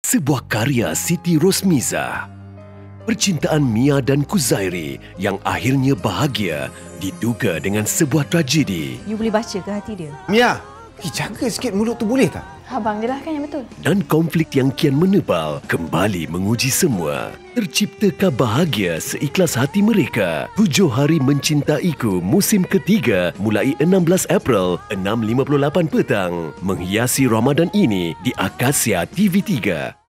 sebuah karya Siti Rosmiza. Percintaan Mia dan Kuzairi yang akhirnya bahagia diduga dengan sebuah tragedi. You boleh baca ke hati dia? Mia, jaga sikit mulut tu boleh tak? Abang je lah kan yang betul. Dan konflik yang kian menebal kembali menguji semua. Terciptakah bahagia seikhlas hati mereka? 7 Hari Mencintaiku musim ketiga mulai 16 April 6.58 petang. Menghiasi Ramadan ini di Akasia TV3.